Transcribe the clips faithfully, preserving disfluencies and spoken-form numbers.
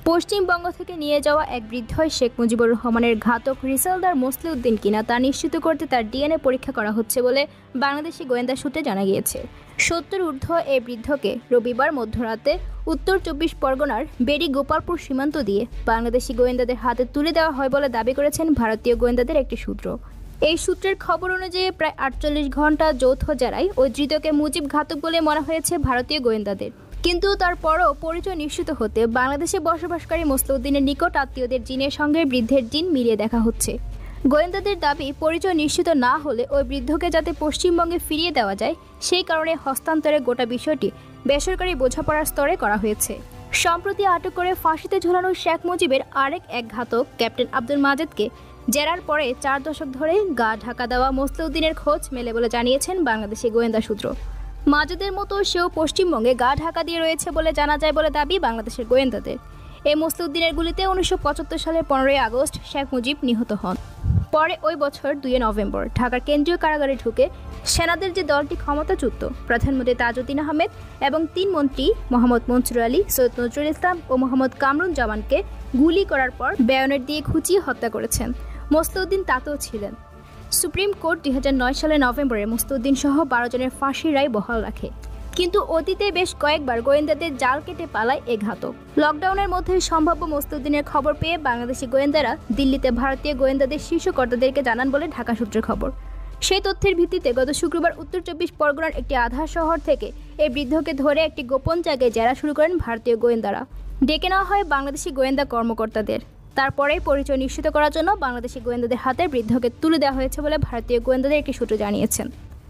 পশ্চিমবঙ্গ থেকে নিয়ে যাওয়া এক বৃদ্ধই শেখ মুজিবুর রহমানের ঘাতক রিসালদার মোসলেউদ্দিন কিনা তা নিশ্চিত করতে তার ডিএনএ পরীক্ষা করা হচ্ছে বলে বাংলাদেশি গোয়েন্দা সূত্রে জানা গিয়েছে। সত্তর ঊর্ধ্ব এই বৃদ্ধকে রবিবার মধ্যরাতে উত্তর চব্বিশ পরগনার বেড়ি গোপালপুর সীমান্ত দিয়ে বাংলাদেশি গোয়েন্দাদের হাতে তুলে দেওয়া হয় বলে দাবি করেছেন ভারতীয় গোয়েন্দাদের একটি সূত্র। এই সূত্রের খবর অনুযায়ী প্রায় আটচল্লিশ ঘন্টা যৌথ জেরায় ওই ধৃতকে মুজিব ঘাতক বলে মনে হয়েছে ভারতীয় গোয়েন্দাদের। কিন্তু তারপরও পরিচয় নিশ্চিত হতে বাংলাদেশে বসবাসকারী মোসলেউদ্দিনের নিকট আত্মীয়দের জিনের সঙ্গে বৃদ্ধের জিন মিলিয়ে দেখা হচ্ছে। গোয়েন্দাদের দাবি, পরিচয় নিশ্চিত না হলে ওই বৃদ্ধকে যাতে পশ্চিমবঙ্গে ফিরিয়ে দেওয়া যায় সেই কারণে হস্তান্তরের গোটা বিষয়টি বেসরকারি বোঝাপড়ার স্তরে করা হয়েছে। সম্প্রতি আটক করে ফাঁসিতে ঝোলানো শেখ মুজিবের আরেক এক ঘাতক ক্যাপ্টেন আব্দুল মাজেদকে জেরার পরে চার দশক ধরে গা ঢাকা দেওয়া মোসলেউদ্দিনের খোঁজ মেলে বলে জানিয়েছেন বাংলাদেশি গোয়েন্দা সূত্র। মাজেদের মতো সেও পশ্চিমবঙ্গে গা ঢাকা দিয়ে রয়েছে বলে জানা যায় বলে দাবি বাংলাদেশের গোয়েন্দাদের। এই মোসলেউদ্দিনের গুলিতে উনিশশো পঁচাত্তর সালের পনেরোই আগস্ট শেখ মুজিব নিহত হন। পরে ওই বছর দুই নভেম্বর ঢাকার কেন্দ্রীয় কারাগারে ঢুকে সেনাদের যে দলটি ক্ষমতাচ্যুত প্রধানমন্ত্রী তাজউদ্দিন আহমেদ এবং তিন মন্ত্রী মোহাম্মদ মনসুর আলী, সৈয়দ নজরুল ইসলাম ও মোহাম্মদ কামরুজ্জামানকে গুলি করার পর বেয়নেট দিয়ে খুঁচিয়ে হত্যা করেছেন। মোসলেউদ্দিন তাতেও ছিলেন। সুপ্রিম কোর্ট দুই হাজার নয় সালের নভেম্বরে মোসলেউদ্দিন সহ বারো জনের ফাঁসির রায় বহাল রাখে। কিন্তু অতীতে বেশ কয়েকবার গোয়েন্দাদের জাল কেটে পালায় এ ঘাতক। লকডাউনের মধ্যে সম্ভাব্য মোসলেউদ্দিনের খবর পেয়ে বাংলাদেশি গোয়েন্দারা দিল্লিতে ভারতীয় গোয়েন্দাদের শীর্ষ কর্তাদেরকে জানান বলে ঢাকা সূত্রের খবর। সেই তথ্যের ভিত্তিতে গত শুক্রবার উত্তর চব্বিশ পরগনার একটি আধার শহর থেকে এই বৃদ্ধকে ধরে একটি গোপন জায়গায় জেরা শুরু করেন ভারতীয় গোয়েন্দারা। ডেকে নেওয়া হয় বাংলাদেশি গোয়েন্দা কর্মকর্তাদের। তারপরেই পরিচয় নিশ্চিত করার জন্য বাংলাদেশি গোয়েন্দাদের হাতে বৃদ্ধকে তুলে দেওয়া হয়েছে বলে ভারতীয় গোয়েন্দাদের একটি সূত্র জানিয়েছেন।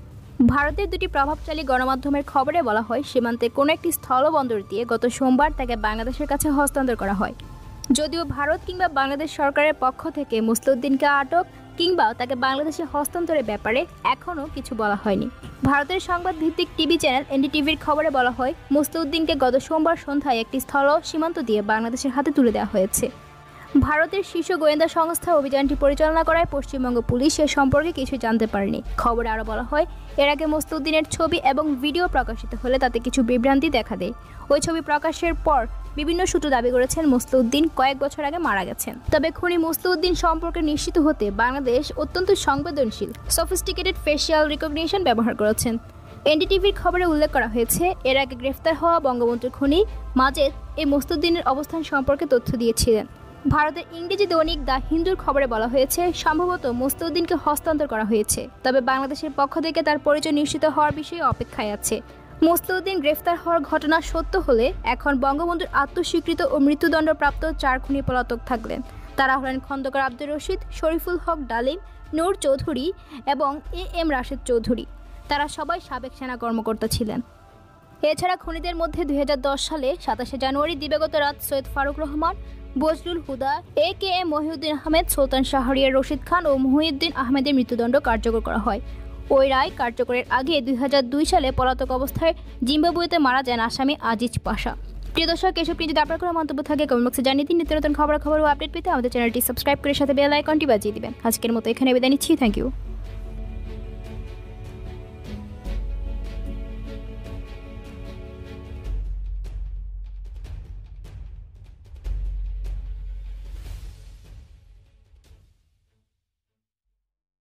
ভারতের দুটি প্রভাবশালী গণমাধ্যমের খবরে বলা হয়, সীমান্তে কোনো একটি স্থলবন্দর দিয়ে গত সোমবার তাকে বাংলাদেশের কাছে হস্তান্তর করা হয়। যদিও ভারত কিংবা বাংলাদেশ সরকারের পক্ষ থেকে মোসলেউদ্দিনকে আটক কিংবা তাকে বাংলাদেশে হস্তান্তরের ব্যাপারে এখনও কিছু বলা হয়নি। ভারতের সংবাদ ভিত্তিক টিভি চ্যানেল এনডিটিভির খবরে বলা হয়, মোসলেউদ্দিনকে গত সোমবার সন্ধ্যায় একটি স্থল সীমান্ত দিয়ে বাংলাদেশের হাতে তুলে দেওয়া হয়েছে। ভারতের শীর্ষ গোয়েন্দা সংস্থা অভিযানটি পরিচালনা করায় পশ্চিমবঙ্গ পুলিশ এ সম্পর্কে কিছু জানতে পারেনি। খবরে আরও বলা হয়, এর আগে মোসলেউদ্দিনের ছবি এবং ভিডিও প্রকাশিত হলে তাতে কিছু বিভ্রান্তি দেখা দেয়। ওই ছবি প্রকাশের পর বিভিন্ন সূত্র দাবি করেছেন মোসলেউদ্দিন কয়েক বছর আগে মারা গেছেন। তবে খুনি মোসলেউদ্দিন সম্পর্কে নিশ্চিত হতে বাংলাদেশ অত্যন্ত সংবেদনশীল সফিস্টিকেটেড ফেসিয়াল রিকগনিশন ব্যবহার করেছেন। এনডিটিভির খবরে উল্লেখ করা হয়েছে, এর আগে গ্রেফতার হওয়া বঙ্গবন্ধুর খুনি মাজেদ এই মোসলেউদ্দিনের অবস্থান সম্পর্কে তথ্য দিয়েছিলেন। ভারতের ইংরেজি দৈনিক দ্য হিন্দুর খবরে বলা হয়েছে, সম্ভবত মোসলেউদ্দিনকে হস্তান্তর করা হয়েছে, তবে বাংলাদেশের পক্ষ থেকে তার পরিচয় নিশ্চিত হওয়ার বিষয়ে অপেক্ষায় আছে। মোসলেউদ্দিন গ্রেফতার হওয়ার ঘটনা সত্য হলে এখন বঙ্গবন্ধুর আত্মস্বীকৃত ও মৃত্যুদণ্ডপ্রাপ্ত চার খুনি পলাতক থাকলেন। তারা হলেন খন্দকার আব্দুর রশিদ, শরীফুল হক ডালিম, নূর চৌধুরী এবং এ এম রাশেদ চৌধুরী। তারা সবাই সাবেক সেনা কর্মকর্তা ছিলেন। এছাড়া খুনিদের মধ্যে দুই হাজার দশ সালে সাতাশে জানুয়ারি দিবাগত রাত Syed Farook Rahman, Bazlul Huda, A K M Mohiuddin Ahmed, Sultan Shahriar Rashid Khan ও মুহিউদ্দিন আহমেদের মৃত্যুদণ্ড কার্যকর করা হয়। ওই রায় কার্যকরের আগে দুই হাজার দুই সালে পলাতক অবস্থায় জিম্বাবুয়েতে মারা যান আসামি আজিজ পাশা। প্রিয় দর্শক, এসব নিয়ে যদি আপনার কোনো মন্তব্য থাকে কমেন্ট বক্সে জানিয়ে দিন। নিত্য নতুন খবর খবর ও আপডেট পেতে আমাদের চ্যানেলটি সাবস্ক্রাইব করে সাথে বেল আইকনটি বাজিয়ে দিবেন। আজকের মতো এখানে বিদায় নিচ্ছি। Thank you.